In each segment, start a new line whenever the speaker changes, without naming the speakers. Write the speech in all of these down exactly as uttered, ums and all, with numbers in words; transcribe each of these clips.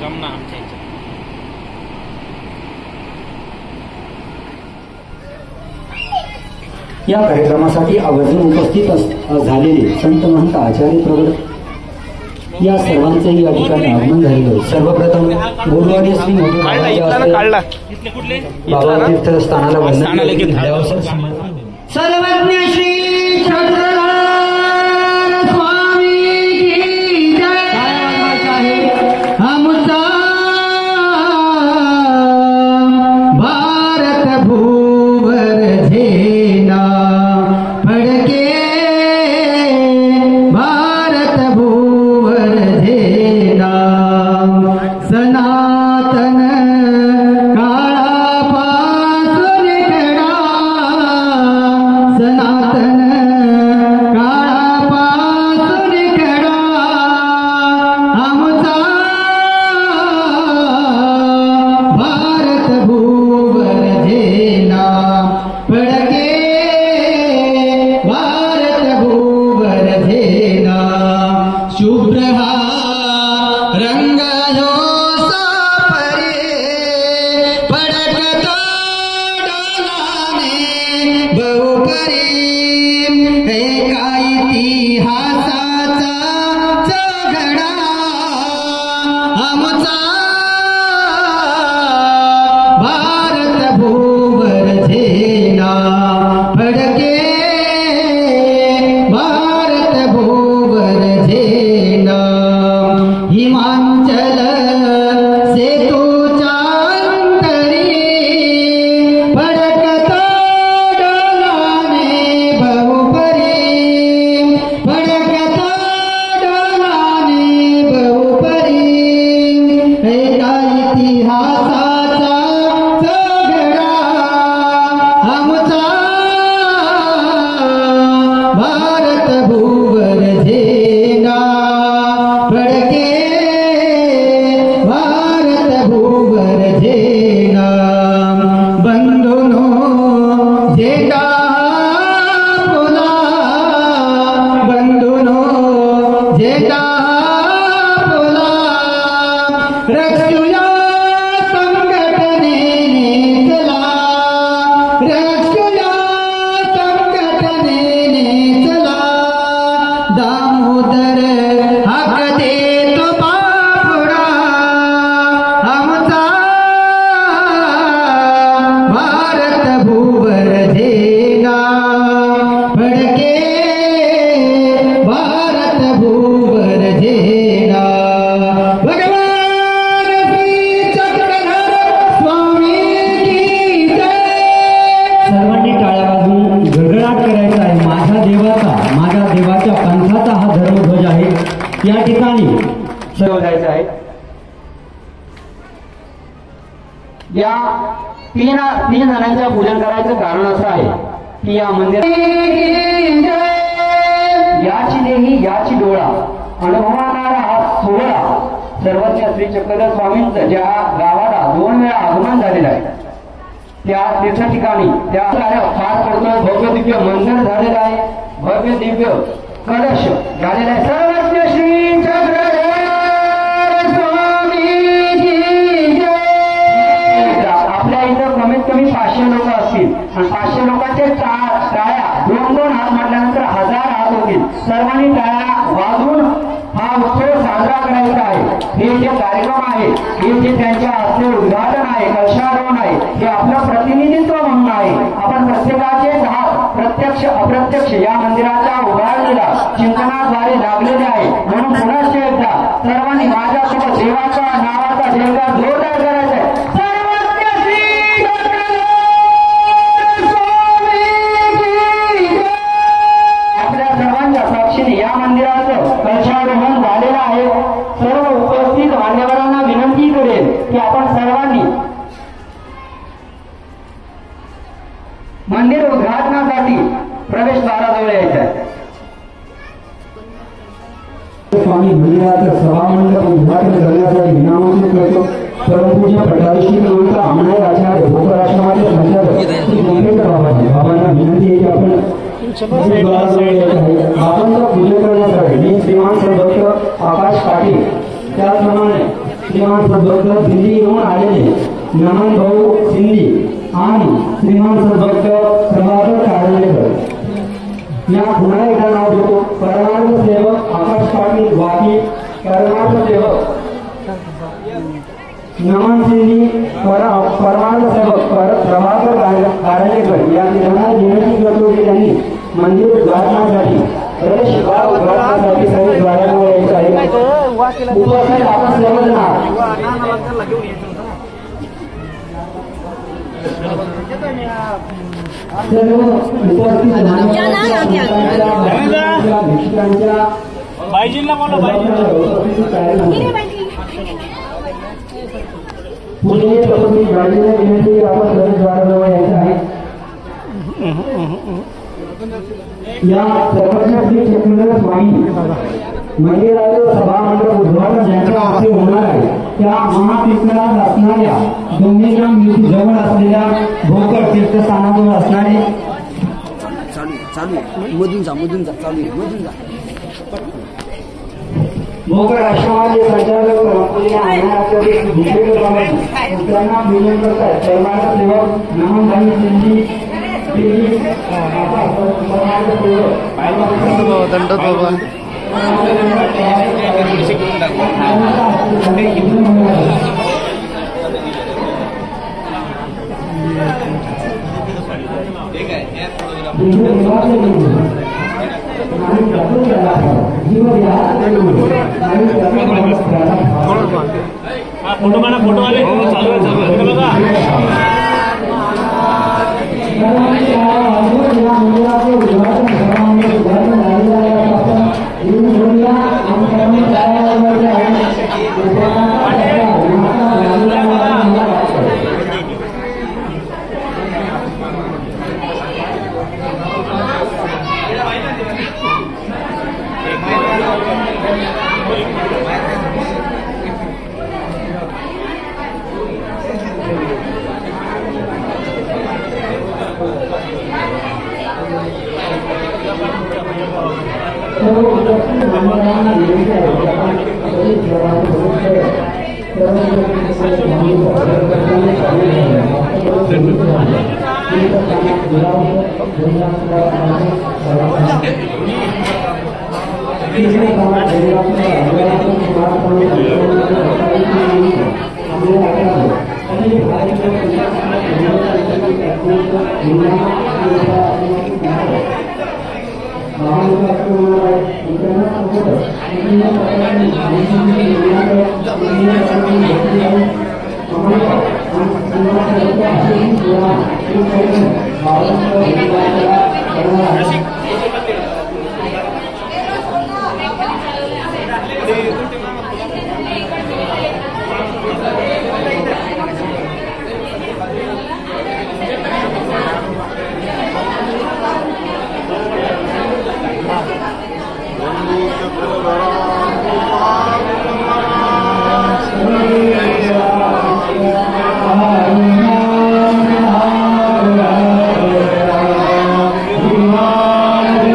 या कार्यक्रमासाठी आवर्जून उपस्थित झालेले संत महंत आचार्य प्रगट या सर्वांचेही या ठिकाणी आगमन झालेलं आहे। सर्वप्रथम गुरुवारी श्री बाबा तीर्थ स्थानाला वंदन सर्वज्ञ श्री
या तीन तीन जणांचं पूजन करायचं कारण असं आहे की या मंदिरात याची देही याची डोळा अनुभवणारा हा सोहळा सर्वज्ञ श्री चक्रधर स्वामींचं ज्या गावाला दोन वेळा आगमन झालेलं आहे त्या तीर्थ ठिकाणी त्या फार पडतोय भव्य दिव्य मंदिर झालेलं आहे, भव्य दिव्य कलश झालेला आहे। सर्वज्ञ श्री चक्रधर कमीत कमी पाचशे लोक असतील आणि पाचशे लोकांचे टाळ्या दोन दोन हात मारल्यानंतर हजार हात होतील। सर्वांनी टाळ्या वाजवून हा उत्सव साजरा करायचा आहे। हे जे कार्यक्रम आहे हे जे त्यांच्या हस्ते उद्घाटन आहे, कलशारोहण आहे, हे आपलं प्रतिनिधित्व म्हणून आहे। आपण प्रत्येकाचे हात प्रत्यक्ष अप्रत्यक्ष या मंदिराच्या उभारणीला चिंतनाद्वारे लागलेले आहे। म्हणून पुनश्च एकदा सर्वांनी माझ्यासोबत देवाच्या नावाचा जयकार जोरदार करायचा आहे। या मंदिराचं कलशारोहण झालेलं आहे। सर्व उपस्थित मान्यवरांना विनंती करेल की आपण सर्वांनी मंदिर उद्घाटनासाठी प्रवेशद्वाराजवळ यायचं आहे।
स्वामी मंदिराचं सभामंडप उद्घाटन करण्यासाठी विनामांकित करतो परमपूज्य पटारीश्री क्रमांक आमनाय आचार्य भोकर आश्रमाचे संचालक श्री गंगेकर बाबाजी बाबांना विनंती आहे की आपण बाबांचं पूजन करण्यासाठी मी श्रीमान संत आकाश पाटील त्याचप्रमाणे श्रीमान सद्भक्त दिल्ली येऊन आलेले नमन भाऊ सिंधी आणि श्रीमान सद्भक्त प्रभाकर कारंजेकर या पुन्हा एकदा नाव देतो. परमार्थ सेवक आकाश पाटील वाकी, परमार्थ सेवक नमन सिंधी, परमार्थ सेवक प्रभाकर कारंजेकर या तिघांना विनंती करतो की त्यांनी मंदिर उद्घाटनासाठी प्रवेश द्वार उद्घाटनासाठी प्रवेश द्वारावर यायचं आहे. उपस्थित आपण सर्वजण सर्व उपस्थित भिक्षकांच्या
बाईजींना बोला
पुणे तपस्वी गाडीला विनंती आपण प्रवेश द्वाराजवळ यायचं आहे. या सर्वज्ञ श्री चक्रधर स्वामी मंदिराचं सभामंडप उद्घाटन ज्यांच्या हस्ते होणार आहे त्या महातीर्थात असणाऱ्या दोन्हीच्या मूर्ती जवळ असलेल्या भोकर तीर्थस्थानाजवळ असणारे
मधून जा मधून जा चालू मधून जा
भोकर आश्रमाचे संचालक परमपूज्य अण्णासाहेब भुसेकर बाबाजी त्यांना विनंती करतात. परमार्थ सेवक नमनभाई सिंधी
दंड बाबा
फोटो काढा फोटो आले चालू आहे चालू आहे बघा
Hare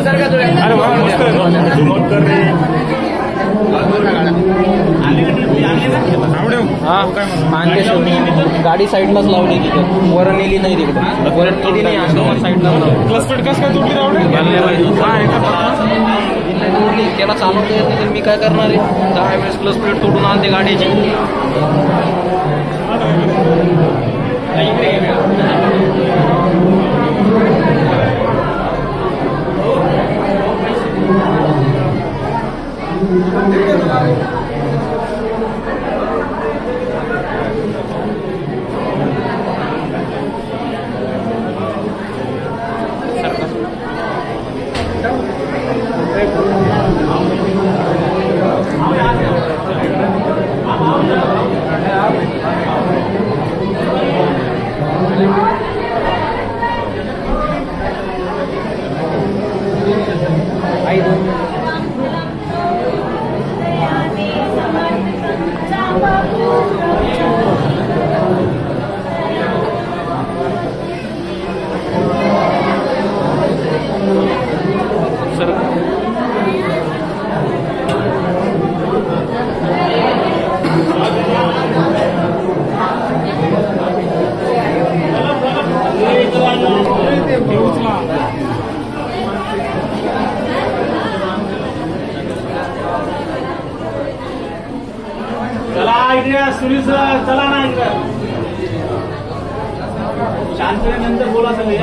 अरे वा, मस्त आहे. नोट कर रे.
गाडी साईडलाच लावली तिथे, वर नेली नाही तिकडे, वर नेली नाही, असं साईडला
क्लच प्लेट कसं काय तुटली रावडे?
त्याला चालवता येत नाही तर मी काय करणार आहे. दहा वेळेस क्लच प्लेट तोडून आणते गाडीची.
सुनील सर चला ना इकडं. शांततेनंतर बोला सगळे.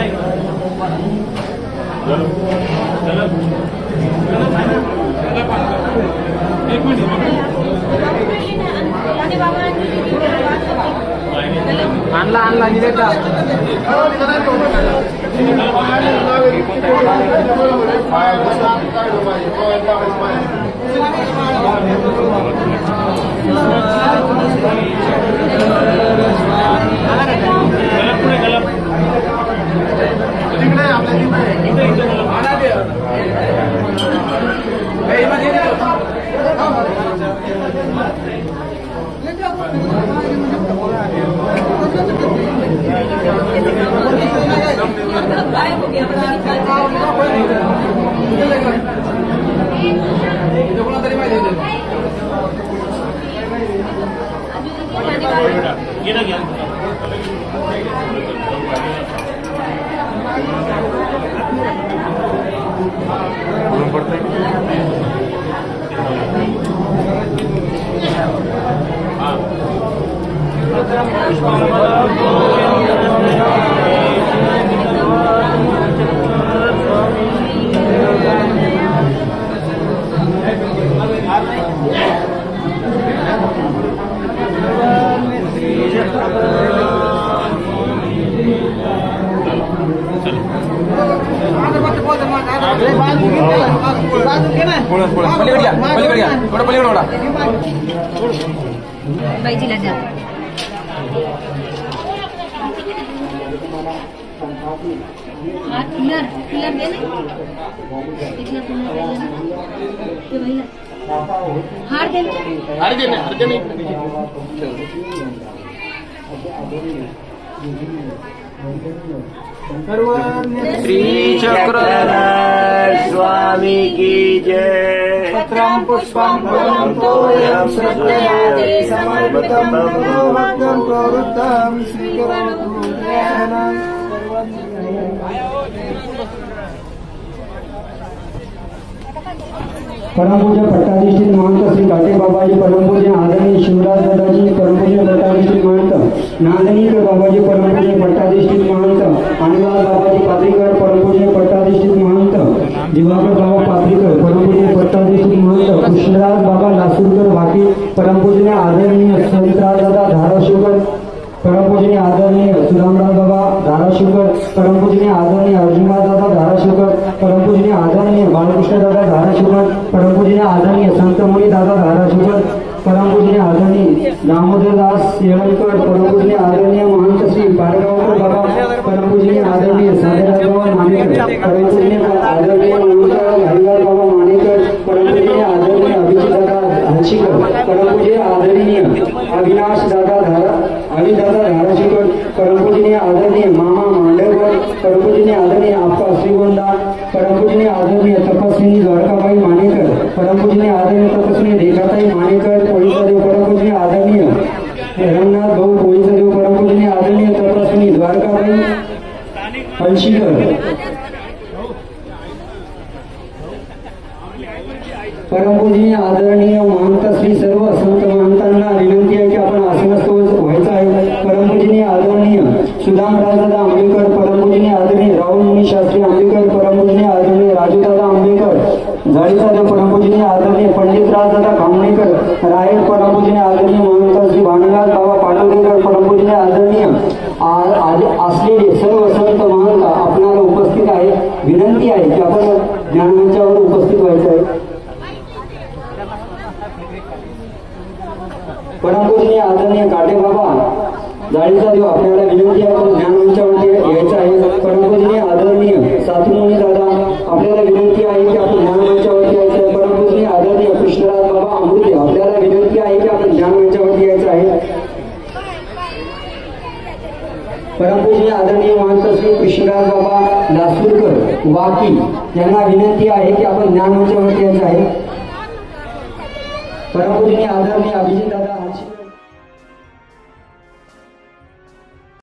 एक मिनिट
आणला आणला निघायचा.
बाईजीला द्या. हा पिलर पिलर दे ना. इथला पिलर ते बाईला हार दे.
हार दे ना, हार दे ना. श्री चक्रधर स्वामी की जय.
पत्रं पुष्पं फलं तोयं श्रद्धयाते समर्पितं भक्तं प्रवृत्तं स्वीकरोतु दयानम्.
परमपूज्य पट्टाधीश्वर महंत श्री घाटे बाबाजी, परमपूज्य आदरणीय शिवराज दादाजी, परमपूज्य पट्टाधीश्वर महंत नांदनीकर बाबाजी, परमपूज्य पट्टाधीश्वर महंत अनुराग बाबाजी पात्रीकर, परमपूज्य पट्टाधीश्वर महंत दिवाकर बाबा पात्रीकर, परमपूज्य पट्टाधीश्वर महंत कृष्णराज बाबा लासूरकर वाकी, परमपूज्य आदरणीय संतराज दादा धाराशिवकर, परमपूजनीय आदरणीय सुरामराव बाबा धाराशिवकर, परमपूजनीय आदरणीय अर्जुनराव दादा धाराशिवकर, परमपूजनीय आदरणीय बाळकृष्ण दादा धाराशिवकर, परमपूजनीय आदरणीय संतमुनी दादा धाराशिवकर, परमपूजनीय आदरणीय दामोदरदास येळकर, परमपूजनीय आदरणीय महंत श्री पाडगावकर बाबा, परमपूजनीय आदरणीय सादेराव बाबा मानेकर, परमपूजनीय आदरणीय महंत हरिलाल बाबा मानेकर, परमपूजनीय आदरणीय अभिजित दादा हर्षीकर, परमपूजनीय आदरणीय अविनाश दादा धारा अविदादा धाराशिवकर, परमपूजनीय आदरणीय मामा मांडवकर, परमपूजनीय आदरणीय आपका श्रीगोंदा, परमपूजनीय आदरणीय तपस्विनी द्वारकाबाई मानेकर, परमपूजनीय आदरणीय तपस्विनी रेखाताई मानेकर पोळीसदेव, परमपूजनीय आदरणीय रंगनाथ भाऊ पोळीसदेव, परमपूजनीय आदरणीय तपस्विनी द्वारकाबाई हलशीकर, परमपूजनीय आदरणीय महंत श्री सर्व संत महंतांना विनंती आहे की आपण आसनस्थ व्हायचं आहे. परमपूजनीय आदरणीय सुदामराजदादा आंबेकर, परमपूजनीय आदरणीय राहुल मुनी शास्त्री आंबेकर, परमपूजनीय आदरणीय राजूदादा आंबेकर जाळीसाहेब, परमपूजनीय आदरणीय पंडितराजदादा खामणेकर रायड, परमपूजनीय आदरणीय महंत श्री भानुदास बाबा पाटोदेकर, परमपूजनीय आदरणीय असलेले सर्व संत महंत आपणाला उपस्थित आहे. विनंती आहे की आपण ज्ञानमंचावर उपस्थित व्हायचं आहे. परमपूजनीय आदरणीय गाडे बाबा जाळीचा देव आपल्याला विनंती आहे आपण ज्ञानमंचावरती यायचं आहे. परमपूजनीय आदरणीय सातमुनी दादा आपल्याला विनंती आहे की आपण ज्ञानमंचावरती यायचं आहे. परमपूजनीय आदरणीय कृष्णराज बाबा अमृते आपल्याला विनंती आहे की आपण ज्ञानमंचावरती यायचं आहे. परमपूजनीय आदरणीय महंत श्री कृष्णराज बाबा लासूरकर वाकी यांना विनंती आहे की आपण ज्ञानमंचावरती यायचं आहे. परमपूजनीय आदरणीय अभिजित दादा